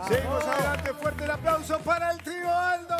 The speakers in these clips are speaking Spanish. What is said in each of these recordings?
Seguimos adelante, fuerte el aplauso para el trío Aldo.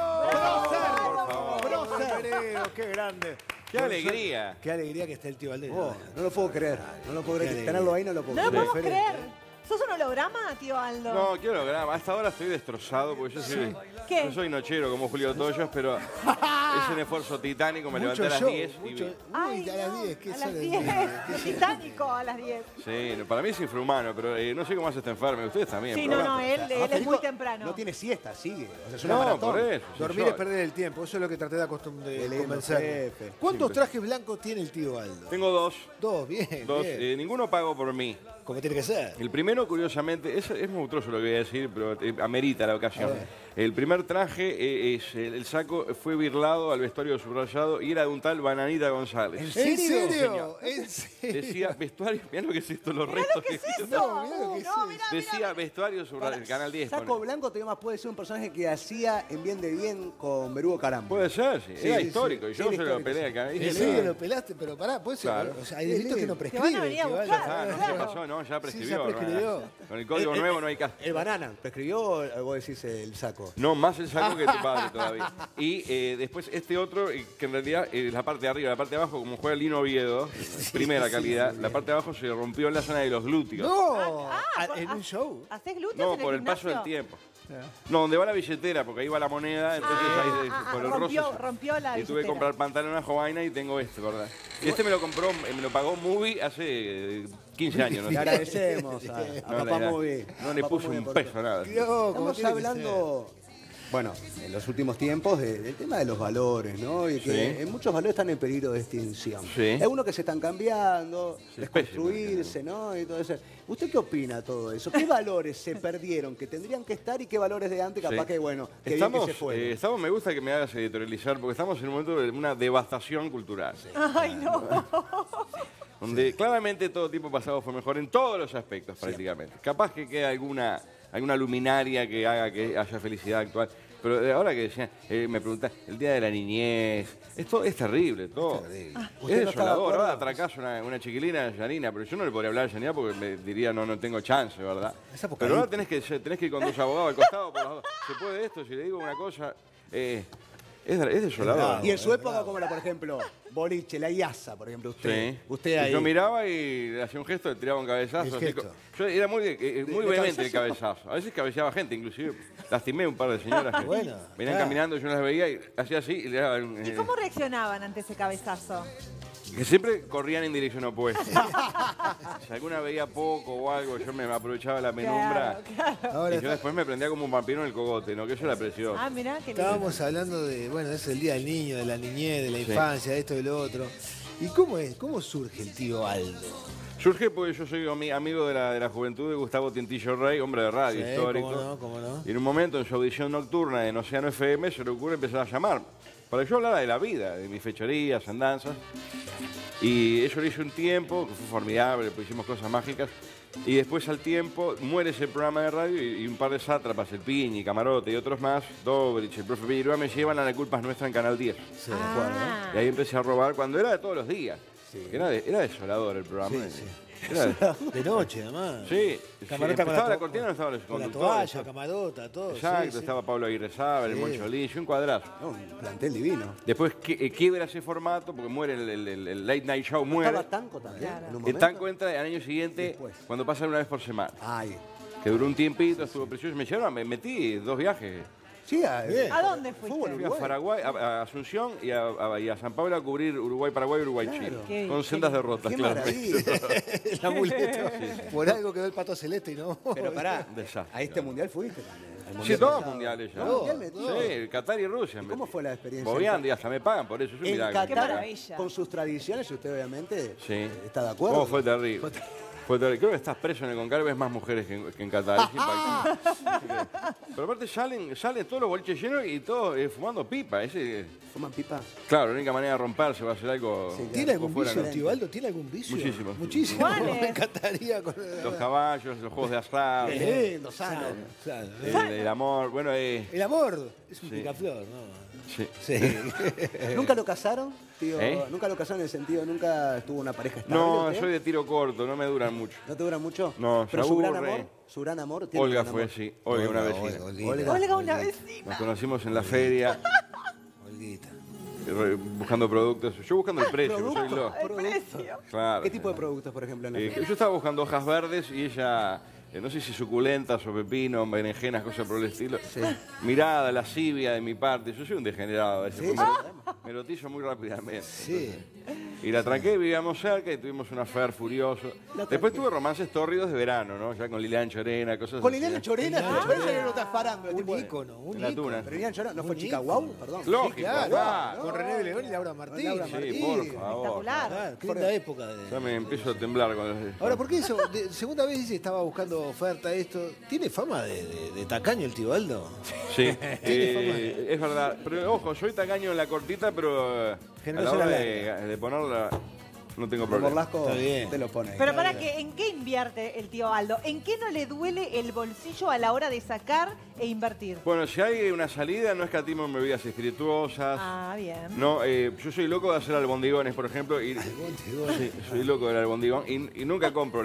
¡Prócer! ¡Qué grande! ¡Qué alegría! ¡Qué alegría que esté el tío Aldo! No lo puedo creer. No lo puedo creer. Tenerlo ahí no lo puedo No lo creer. podemos creer. ¿Sos un holograma, tío Aldo? No, qué holograma. Hasta ahora estoy destrozado porque yo soy, ¿Qué? no soy nochero como Julio Toyos, pero es un esfuerzo titánico. Me levanté a las 10 y vi. Ay, a las 10, ¿qué a son las las 10. 10? El Titánico a las 10. Sí, para mí es infrahumano, pero no sé cómo hace esta enferma. Ustedes también. Sí, pero no, bueno. él es muy temprano. No tiene siesta, sigue. O sea, es una No, maratón. por eso. Dormir es perder el tiempo, eso es lo que traté de convencer. jefe. ¿Cuántos Siempre. trajes blancos tiene el tío Aldo? Tengo dos. Dos, bien. Dos. bien. Ninguno pago por mí. Como tiene que ser. El primero, curiosamente, es monstruoso lo que voy a decir, pero amerita la ocasión. El primer traje, el saco fue birlado al vestuario subrayado y era de un tal Bananita González. ¿En serio? serio? ¿En serio? Decía vestuario, mirá lo que es esto, los Mirá restos lo que es que eso. No, mirá lo que es No, mirá, decía vestuario subrayado, el Canal 10. Saco pone. Blanco todavía más puede ser un personaje que hacía en Bien de Bien con Berugo Carambo. Puede ser, sí. Era sí, histórico. sí. Y yo Era se lo histórico, peleé sí. al Canal ¿En 10. serio lo pelaste? Pero pará, puede ser. Claro. O sea, hay delitos que no Te van a prescriben. venir a tío buscar. Aldo. Ah, no, Claro. ¿qué pasó? No, ya Sí, prescribió. ya prescribió. Con el código nuevo no hay caso. El Banana, ¿prescribió o vos decís el saco? No, más el saco que tu padre todavía. Y después este otro, que en realidad es la parte de arriba, la parte de abajo, como juega Lino Oviedo, primera calidad, la parte de abajo se rompió en la zona de los glúteos. No, por- en un show. ¿Hacés glúteos No, en por el paso del gimnasio? tiempo. No, donde va la billetera, porque ahí va la moneda, entonces ahí por el roce. rompió la Y tuve que billetera. comprar pantalón a Jovaina y tengo este, ¿verdad? Y este me lo compró, me lo pagó Movie hace 15 años, ¿no? Le agradecemos a No, Papá le- Movie. no le A Papá puse Movie un por- peso, nada. No, como Estamos tiene que hablando, bueno, en los últimos tiempos del tema de los valores, ¿no? Y que Sí. muchos valores están en peligro de extinción. Sí. Hay unos que se están cambiando, Sí, desconstruirse, ¿no? Y todo eso. ¿Usted qué opina de todo eso? ¿Qué valores se perdieron que tendrían que estar y qué valores de antes capaz Sí. que, bueno, que bien que se fueron? me gusta que me hagas editorializar, porque estamos en un momento de una devastación cultural. Ay, no. Donde claramente todo tiempo pasado fue mejor en todos los aspectos, prácticamente. Capaz que queda alguna luminaria que haga que haya felicidad actual. Pero ahora que decían, me preguntás, el día de la niñez, esto es terrible, todo. ¿Usted Es no está de desolador. acuerdo? Ahora atracaso una chiquilina, Janina, pero yo no le podría hablar a Janina porque me diría, no tengo chance, ¿verdad? Es apocalíptico. Pero ahora tenés que ir con dos abogados al costado. Por las dos. ¿Se puede esto? Si le digo una cosa, es desolador. Y en su época, como era, por ejemplo, boliche, la IASA, por ejemplo, usted. Sí. Usted Y ahí. yo miraba y le hacía un gesto, le tiraba un cabezazo. El así gesto. yo era muy vehemente el cabezazo? cabezazo. A veces cabeceaba gente, inclusive lastimé un par de señoras que Bueno, venían claro. caminando, yo no las veía y hacía así y le daba ¿Y cómo reaccionaban ante ese cabezazo? que siempre corrían en dirección opuesta. Si alguna veía poco o algo, yo me aprovechaba la penumbra. Claro. Ahora Y yo después me prendía como un vampiro en el cogote, ¿no? Que eso era precioso. Ah, mirá, qué lindo. Estábamos hablando de, bueno, es el día del niño, de la niñez, de la Sí. infancia, de esto y lo otro. ¿Y cómo es? ¿Cómo surge el tío Aldo? Surge porque yo soy amigo de la juventud de Gustavo Tintillo Rey, hombre de radio Sí, histórico. cómo no. Y en un momento, en su audición nocturna en Océano FM, se le ocurre empezar a llamar para que yo hablara de la vida, de mis fechorías, andanzas. Y eso lo hice un tiempo, que fue formidable, pues hicimos cosas mágicas. Y después al tiempo muere ese programa de radio y un par de sátrapas, el Piñi, Camarote y otros más, Dobrich, el profe Piñi, me llevan a La culpa es nuestra en Canal 10. Sí, de acuerdo. Ah. Y ahí empecé a robar cuando era de todos los días. Que era desolador el programa. Sí, sí. Era De noche, además. Sí, Camarota con ¿estaba la to- cortina o no estaban los Con la conductores? toalla, camarota, todo. Exacto, sí, sí. estaba Pablo Aguirre Sábal, el Sí. Moncho Lynch, un cuadrazo. No, un plantel divino. Después quiebra ese formato porque muere el Late Night Show, muere. Estaba Tanco también. Claro. En un El momento. Tanco entra al año siguiente Después. cuando pasa una vez por semana. Ay. Que duró un tiempito, estuvo precioso. Me llevaron, me metí 2 viajes. Sí, Bien. ¿A dónde fuiste? Fútbol Fui a Uruguay. Paraguay, a Asunción y a San Pablo a cubrir Uruguay-Paraguay, Uruguay-Chile. Claro. Qué- Con qué sendas lindo. derrotas, Qué claro. maravilla. El amuleto. Por algo quedó el pato celeste y no. Pero pará, Desastre. a este mundial fuiste también. al Sí, mundial todos pasado. mundiales ya. ¿Todo mundial metió? Sí, Qatar y Rusia. ¿Y cómo fue la experiencia? Bobián, hasta me pagan por eso, es un En milagro. Qué Qatar, maravilla. con sus tradiciones, usted obviamente Sí. está de acuerdo. Oh, fue terrible. Fue terrible. Creo que estás preso en el Concaro, ves más mujeres que en Qatar. Es impactante. Pero aparte salen todos los boliches llenos y todos fumando pipa. ¿Fuman pipa? Claro, la única manera de romperse va a ser algo. Sí, ¿Tiene algo algún fuera, vicio ¿no? el tío Aldo? ¿Tiene algún vicio? Muchísimos. Muchísimo. ¿Cuáles? Me encantaría. Con... Los caballos, los juegos de azar, Qué lindo, sano. Claro. el amor. Bueno, El amor es un Sí. picaflor, ¿no? sí. Sí. ¿Nunca lo casaron, tío? ¿Eh? ¿Nunca lo casaron en el sentido, nunca estuvo una pareja estable? No, usted? soy de tiro corto, no me duran mucho. ¿No te dura mucho? No, pero se su gran aburre. amor, su gran amor. ¿tiene Olga un gran fue, amor? sí. Olga, una vecina. Olga, una vecina. Nos conocimos en la feria, Olguita. buscando productos. Yo buscando el precio, yo soy loco. El precio. Claro. ¿Qué tipo de productos, por ejemplo, en la feria? Yo estaba buscando hojas verdes y ella, no sé si suculentas o pepino, berenjenas, cosas por el estilo. Mirada, lascivia de mi parte. Yo soy un degenerado a veces. Sí, porque me lotillo muy rápidamente. Sí. Y la tranqué, vivíamos cerca y tuvimos un affair furioso. Después tuve romances tórridos de verano, ¿no? Ya con Lilian Chorena, cosas Con así. Liliana Chorena, Chorena ya lo estás parando. Un ícono, un La ícono. tuna. Pero Liliana Chorena, ¿no fue Un chica ícono. wow? Perdón. Lógico, Claro, claro. con René de León y Laura Martín. Laura Sí, Martín. por favor. Espectacular. Claro, qué linda época. Ya me empiezo a temblar con los... Ahora, ¿por qué eso? Segunda vez dice estaba buscando oferta esto. ¿Tiene fama de tacaño el tío Aldo? Sí, Tiene es verdad. Pero ojo, soy tacaño en la cortita, pero a Generoso la hora en la de ponerla no tengo El problema. Morlasco Está bien. te lo pone. Pero para que, ¿en qué invierte el tío Aldo? ¿En qué no le duele el bolsillo a la hora de sacar e invertir? Bueno, si hay una salida, no escatimo en bebidas espirituosas. Ah, bien. No, yo soy loco de hacer albondigones, por ejemplo. Y, sí, soy loco del albondigón. Y nunca compro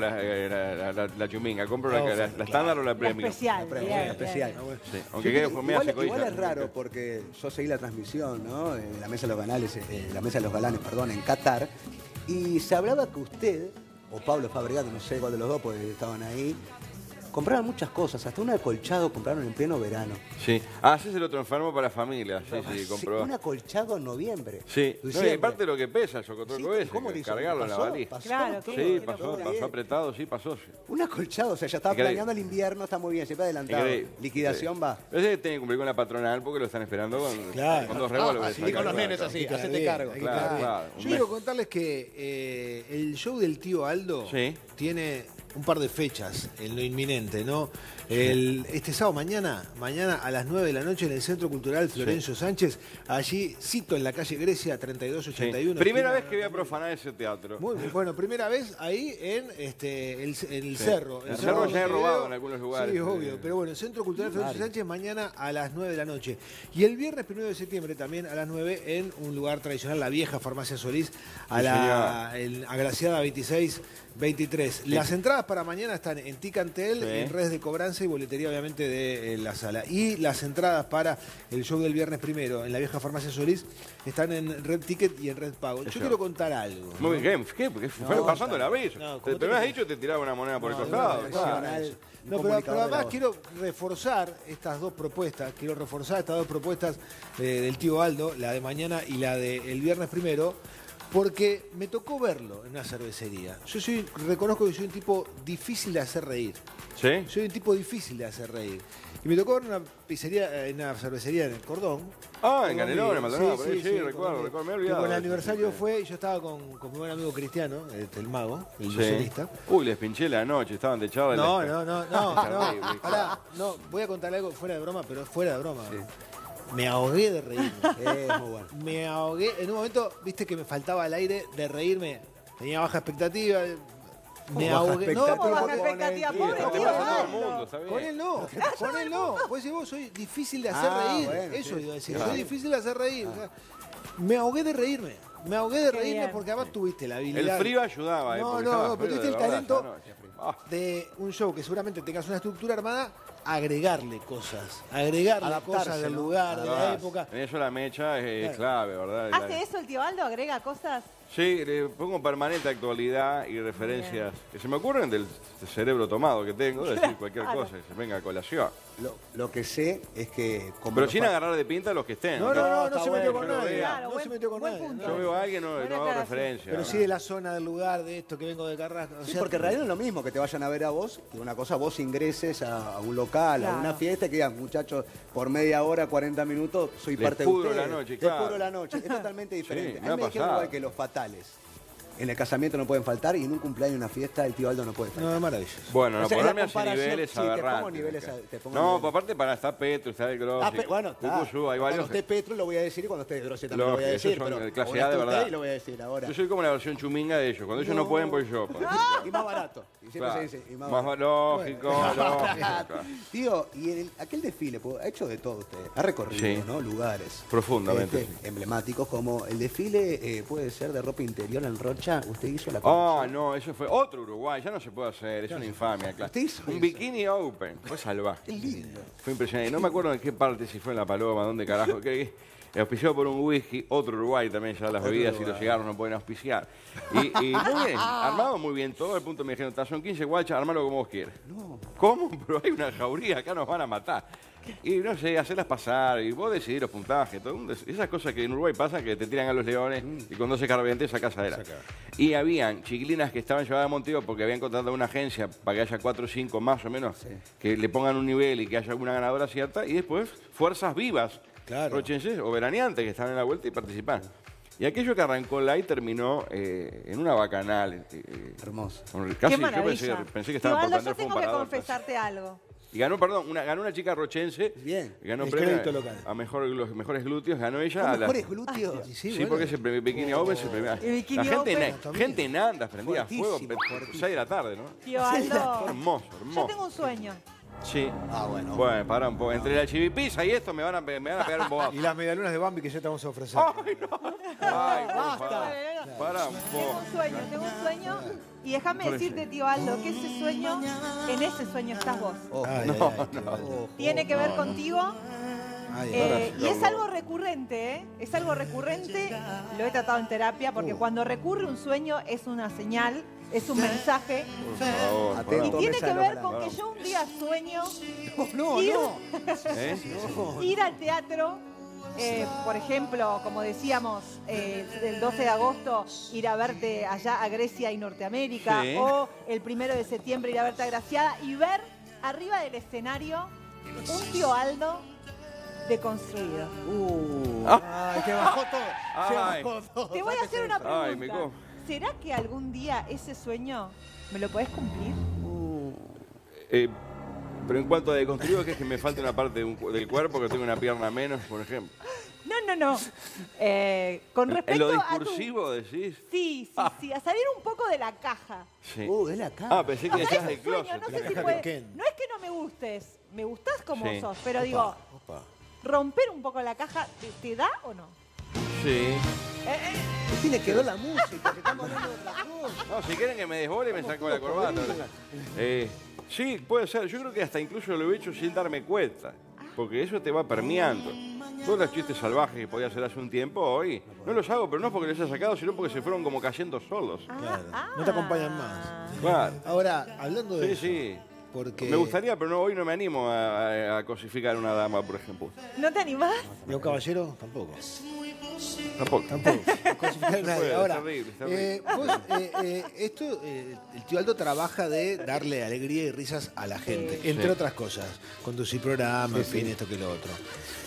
la chuminga, compro la estándar o la La premium. especial. Premium, bien, especial. bien. Sí, aunque quede media Igual secoilla. es raro porque yo seguí la transmisión, ¿no? En la mesa de los galanes, la mesa de los galanes, perdón, en Qatar. Y se hablaba que usted, o Pablo Fabregat, no sé cuál de los dos, porque estaban ahí, compraban muchas cosas, hasta un acolchado compraron en pleno verano. Sí. Ah, ese es el otro enfermo para la familia. Sí, sí, Sí, compró. un acolchado en noviembre. Sí, no, y Diciembre. aparte lo que pesa, el socotroco Sí, ese, ¿cómo le hizo? cargarlo en la ¿Pasó? valija. ¿Pasó? Claro, Todo Sí, bien, pasó, todo pasó bien. apretado, sí, pasó. Sí. Un acolchado, o sea, ya estaba Increíble. planeando el invierno, está muy bien, siempre adelantado. Increíble. Liquidación va. Ese tiene que cumplir con la patronal porque lo están esperando Claro. con dos revólveres. Sí, con los Claro, nenes claro. así, Hay que hacete quedar bien, cargo. hay que Claro, quedar bien. claro, un Yo mes. quiero contarles que el show del tío Aldo Sí. tiene un par de fechas en lo inminente, ¿no? Este sábado mañana a las 9 de la noche en el Centro Cultural Florencio Sánchez, allí cito en la calle Grecia Sí. 3281. Primera esquina- vez que voy a profanar ese teatro. Muy bien, bueno, primera vez ahí en el Cerro. El Cerro ya he Montevideo. robado en algunos lugares. Sí, obvio. Pero bueno, Centro Cultural Florencio Sánchez mañana a las 9 de la noche. Y el viernes 1 de septiembre también a las 9 en un lugar tradicional, la vieja Farmacia Solís, a la Agraciada 2623. Las entradas para mañana están en Ticantel, Sí. en redes de cobranza y boletería obviamente de la sala. Y las entradas para el show del viernes primero en la vieja Farmacia Solís están en Red Ticket y en Red Pago. Yo Eso. quiero contar algo. ¿no? Muy bien, ¿qué? Porque fue pasando el aviso. No, te como me te- has dicho te tiraba una moneda por el No, costado. no, claro. Nacional, un No, pero comunicador de la además voz. quiero reforzar estas dos propuestas. Quiero reforzar estas dos propuestas del tío Aldo, la de mañana y la del viernes primero, porque me tocó verlo en una cervecería. Reconozco que soy un tipo difícil de hacer reír. ¿Sí? Soy un tipo difícil de hacer reír. Y me tocó ver una pizzería, en una cervecería en el Cordón. Ah, en Canelones, Maldonado, por ahí, sí, Cordón. recuerdo, me he Que olvidado. con el de eso, aniversario sí. fue, y yo estaba con mi buen amigo Cristiano, el mago, el Sí. ilusionista. Uy, les pinché la noche, estaban de charla. No, les- no, pará, no, voy a contarle algo fuera de broma, pero es fuera de broma. Me ahogué de reírme. Es muy bueno. Me ahogué, en un momento, viste que me faltaba el aire de reírme, tenía baja expectativa, me Baja ahogué. expectativa. ¿Cómo baja con expectativa? el- Pobre Está tío pasando todo el Aldo. mundo, está bien. Con él no, pues si vos soy difícil de hacer Ah, reír, bueno, eso sí. iba a decir, Claro. soy difícil de hacer reír. O sea, me ahogué de reírme. Qué bien. Porque además tuviste la habilidad. El frío ayudaba, No, porque no, estaba no, pero frío tuviste de el verdad talento esa noche. Ah, de un show que seguramente tengas una estructura armada, agregarle cosas cosas del ¿no? lugar, de la ah, época. en eso la mecha es Claro. clave, ¿verdad? ¿Hace eso el tío Aldo? ¿Agrega cosas? Sí, le pongo permanente actualidad y referencias que se me ocurren del cerebro tomado que tengo, de decir cualquier Claro. cosa que se venga a colación. Lo que sé es que... como Pero los sin fa- agarrar de pinta a los que estén. No, no está se metió bueno, con yo lo nadie. veo. Claro, No se metió con buen nadie. punto. no. Yo veo a alguien, no Buena hago aclaración. referencia. Pero ¿no? sí de la zona del lugar, de esto que vengo de Carrasco. O Sí, sea, porque en realidad no es lo mismo que te vayan a ver a vos, que una cosa vos ingreses a un local, Claro. a una fiesta, y que digan, muchachos, por media hora, 40 minutos, soy Les parte de pudro ustedes. la noche, Les claro. pudro la noche. Es totalmente diferente. me a ha mí me dijeron pasado. igual que los fatales. En el casamiento no pueden faltar y en un cumpleaños, una fiesta, el tío Aldo no puede faltar. No, es maravilloso. Bueno, O no, sea, ponerme la así comparación, niveles sí, te pongo aberrantes. niveles, acá. te pongo No, niveles. pues aparte para estar Petro, está el Grossi, Bueno, está. Cucuzú, hay varios. Cuando esté Petro lo voy a decir y cuando esté Grossi también lo voy a Lógico, esos decir. son Pero de clase ahora A de está usted verdad. y lo voy a decir ahora. Yo soy como la versión chuminga de ellos. Cuando ellos no pueden, pues yo. pues. Y más barato. Y siempre Claro. se dice, y más Más barato. lógico, lógico. Tío, y aquel desfile, pues, ha hecho de todo usted. Ha recorrido, Sí. ¿no? Lugares. Profundamente, sí. Emblemáticos como el desfile puede ser de ropa interior en Rocha Guacha, usted hizo la Ah, no, eso fue otro Uruguay, ya no se puede hacer, es una infamia, claro. ¿Usted hizo Un eso? Bikini Open, fue salvaje. Qué lindo. Fue impresionante. No me acuerdo en qué parte, si fue en La Paloma, dónde carajo. Auspiciado por un whisky, otro Uruguay también, ya las bebidas y los cigarros no pueden auspiciar. Y muy bien, armado muy bien, todo el punto me dijeron, son 15 guachas, armalo como vos quieras. No. ¿Cómo? Pero hay una jauría, acá nos van a matar. Y no sé, hacerlas pasar, y vos decidís los puntajes, esas cosas que en Uruguay pasan, que te tiran a los leones, y con 12 carbiantes sacás adelante. Y habían chiquilinas que estaban llevadas a Montevideo porque habían contratado una agencia para que haya 4 o 5 más o menos, que le pongan un nivel y que haya una ganadora cierta, y después fuerzas vivas. Claro. Rochenses o veraneantes que estaban en la vuelta y participan. Y aquello que arrancó light terminó en una bacanal. Hermoso. Qué Casi maravilla. yo pensé que estaba por Aldo, prender yo fuego tengo un que parador. confesarte algo. Y ganó, perdón, ganó una chica rochense. Bien. Ganó El premio crédito local. a los mejores glúteos, ganó ella. ¿Los mejores glúteos? Sí, Sí, bueno. porque es el premio Bikini Open, es el premio. El Bikini La Open. gente en andas prendía fuego, Fuertísimo, 6 de la tarde, ¿no? Tío Aldo, Hermoso, yo hermoso. tengo un sueño. Sí. Ah, bueno. Bueno, para un poco. Entre la chivipizza y esto me van a pegar un bobazo. Y las medialunas de Bambi que ya te vamos a ofrecer. ¡Ay, no! ¡Ay, por favor! Para un poco. Tengo un sueño. Y déjame decirte, tío Aldo, que ese sueño, en ese sueño estás vos. Ay, No, ay, ay, no. Tiene que ver contigo. ay, ay. Y es algo recurrente, ¿eh? Es algo recurrente. Lo he tratado en terapia porque cuando recurre un sueño es una señal, es un mensaje. Por favor, Atento. Y tiene mesa que de ver los con que galanes. yo un día sueño No, ir, ¿Eh? ir al teatro. Por ejemplo, como decíamos, el 12 de agosto ir a verte allá a Grecia y Norteamérica, Sí. o el 1 de septiembre ir a verte a Graciada y ver arriba del escenario un tío Aldo deconstruido. Ay, te bajó todo. Se Ay. bajó todo. Te voy a hacer una pregunta. Ay, me co- ¿Será que algún día ese sueño me lo podés cumplir? Pero en cuanto a deconstruido, que es que me falta una parte del cuerpo, que tengo una pierna menos, por ejemplo. No. Con En respecto lo a tu... discursivo decís. Sí, a salir un poco de la caja. Sí. Es la cara. Ah, pensé que O sea, decías es del un sueño, closet. no la sé si caja puede... de Ken. No es que no me gustes, me gustás como Sí. sos, pero digo, Opa. romper un poco la caja, ¿te da o no? Sí. ¿Qué tiene que ver la música? Que estamos hablando de otra cosa. No, si quieren que me desbole, me saco la corbata. Sí, puede ser. Yo creo que hasta incluso lo he hecho sin darme cuenta. Porque eso te va permeando. Todos los chistes salvajes que podía hacer hace un tiempo, hoy no los hago, pero no porque los haya sacado, sino porque se fueron como cayendo solos. Claro. No te acompañan más. Claro. Ahora, hablando de Sí, eso, sí. porque... Me gustaría, pero no, hoy no me animo a cosificar a una dama, por ejemplo. ¿No te animás? ¿Y a un caballero? Tampoco. Tampoco. Tampoco. Cosificar a nadie. puede, Ahora, es terrible, es terrible. esto, el tío Aldo trabaja de darle alegría y risas a la gente, entre Sí. otras cosas. Conducir programas, en fin, esto que lo otro.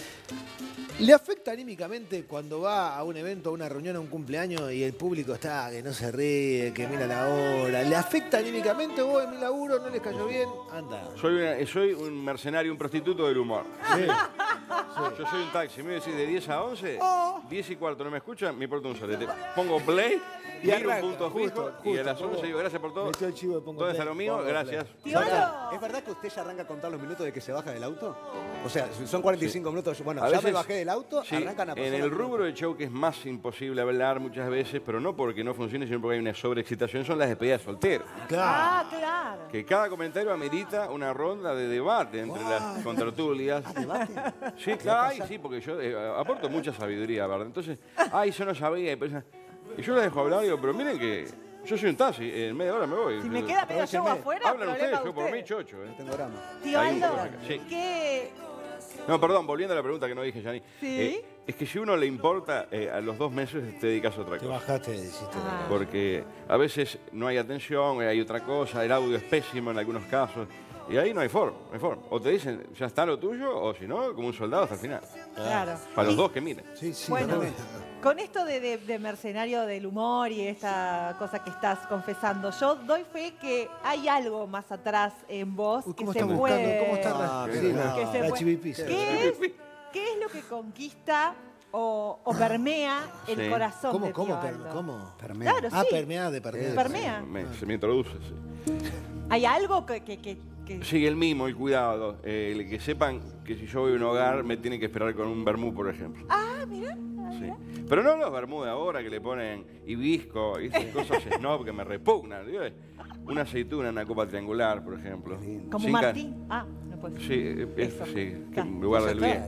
¿Le afecta anímicamente cuando va a un evento, a una reunión, a un cumpleaños y el público está que no se ríe, que mira la hora? ¿Le afecta anímicamente? Vos en mi laburo no les cayó bien, anda. Soy un mercenario, un prostituto del humor. Sí. Yo soy un taxi, me decís de 10 a 11, 10 y cuarto, ¿no me escuchan? Me importa un solete. Pongo play, Y miro arranca, un punto fijo justo, y a las pongo- 11 digo gracias por todo. metió el chivo de pongo ¿Dónde está play, lo mío? pongo Gracias. Tío Aldo. ¿Es verdad que usted ya arranca a contar los minutos de que se baja del auto? O sea, son 45 minutos. Bueno, A ya me veces- bajé del auto, Sí, arrancan a pasar en el los rubro minutos. de show que es más imposible hablar muchas veces, pero no porque no funcione, sino porque hay una sobreexcitación, son las despedidas solteras. Ah, claro. Que cada comentario amerita una ronda de debate entre las contertulias. ¿Debate? Sí, claro, ay, sí, porque yo aporto mucha sabiduría, ¿verdad? Entonces, ay, yo no sabía. Y yo la dejo hablar y digo, pero miren que yo soy un taxi, en media hora me voy. Si me queda medio show Aprovechenme. afuera, Hablan ustedes, problema de yo por mí ustedes. chocho. ¿eh? Tengo drama. Tío Hay un Aldo, poco acá, sí. ¿qué? No, perdón, volviendo a la pregunta que no dije, Yani. Sí. Es que si uno le importa, a los 2 meses te dedicas a otra Te cosa. bajaste, hiciste. Ah. Porque a veces no hay atención, hay otra cosa, el audio es pésimo en algunos casos. Y ahí no hay forma, no hay forma. O te dicen, ya está lo tuyo, o si no, como un soldado hasta el final. Claro. Para los Y- dos que miren. Sí, sí. Bueno, no, con esto de mercenario del humor y esta cosa que estás confesando, yo doy fe que hay algo más atrás en vos Uy, que ¿cómo se está buscando? puede... ¿Cómo está sí, que se la puede- chivipizza? ¿Qué es lo que conquista o permea el Sí. corazón ¿Cómo, de cómo, Tío Aldo? cómo? Claro, Ah, sí. permeada de permeada. Permea. Se me introduce, sí. ¿Hay algo que Sí, el mimo, el cuidado. Que sepan que si yo voy a un hogar me tienen que esperar con un vermú, por ejemplo. Ah, mira. Sí. Pero no los vermú de ahora que le ponen hibisco y esas cosas snob que me repugnan. Digo, una aceituna en una copa triangular, por ejemplo. Como Sin Martín. Ah, no puede ser. Sí, Eso. sí, que Está. en lugar del bien.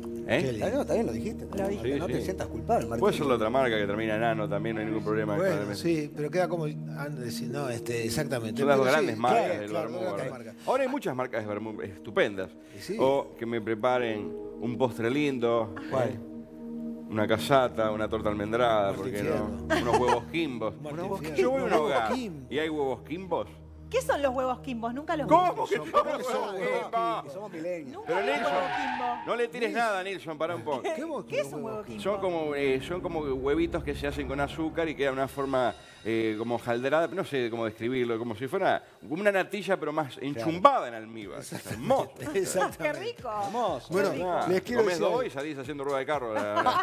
Está bien, lo dijiste. Lo dije. No Sí, te sí. sientas culpable, Martín. Puede ser la otra marca que termina en ano también, no hay ningún problema. Bueno, claramente. sí, pero queda como... No, exactamente. Son las Pero grandes sí, marcas claro, del claro, vermú. grandes ¿verdad? marcas. Ahora hay muchas marcas de vermú estupendas. Sí. O que me preparen un postre lindo. ¿Cuál? Una casata, una torta almendrada, Martín ¿por qué no? Fierro. Unos huevos quimbos. Martín Fierro. Yo voy a un Huevos hogar Kim. y hay huevos quimbos. ¿Qué son los huevos quimbos? Nunca los vi. ¿Cómo que son ¿Cómo que huevos son huevos quimbos? Que somos milenios. Nunca Pero vi un Nilsson, huevo quimbo. no le tires nada, Nilsson, pará un poco. ¿Qué es un huevo quimbo? Son como huevitos que se hacen con azúcar y queda una forma como jalderada, no sé cómo describirlo, como si fuera una natilla pero más enchumbada en almíbar. Es hermoso. ¡Qué Exactamente. rico! Hermoso. Bueno, Ah, les quiero comés decir... dos y salís haciendo rueda de carro.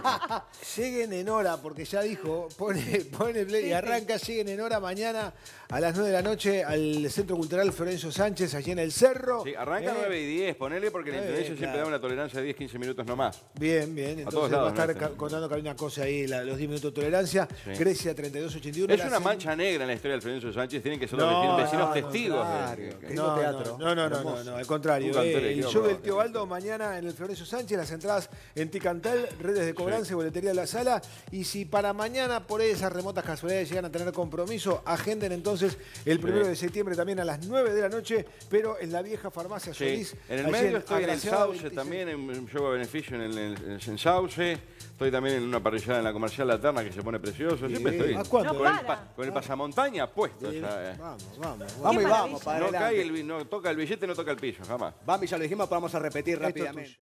Lleguen en hora, porque ya dijo, pone play y arranca, lleguen en hora mañana a las 9 de la noche al Centro Cultural Florencio Sánchez, allí en el Cerro. Sí, arranca 9 y 10, ponele porque la Intendencia siempre claro. da una tolerancia de 10-15 minutos nomás. Bien, bien. todos Entonces lados, va a estar ¿no? contando que hay una cosa ahí, los 10 minutos de tolerancia. Sí. Grecia 3281. Es una mancha negra en la historia del Florencio Sánchez, tienen que ser los No, vecinos no, testigos. claro. de- Lindo teatro. No, al contrario. Un cantor El equivocado. show del tío Baldo mañana en el Florencio Sánchez, las entradas en Ticantel, redes de cobranza y boletería de la sala. Y si para mañana, por esas remotas casualidades, llegan a tener compromiso, agenden entonces el 1 de septiembre también a las 9 de la noche, pero en la vieja farmacia Sí. Solís. En el allí medio estoy en el Agraciada Sauce 26. también, en un show de beneficio en Sauce. Estoy también en una parrillada en la comercial La Terna que se pone precioso. Siempre estoy ¿A cuándo? No con, para. con el pasamontaña puesto. Sí. Ya, Vamos. Vamos y Qué vamos, maravilla. para no adelante. cae no toca el billete, no toca el piso, jamás. Vamos, ya lo dijimos, pero vamos a repetir Esto es rápidamente.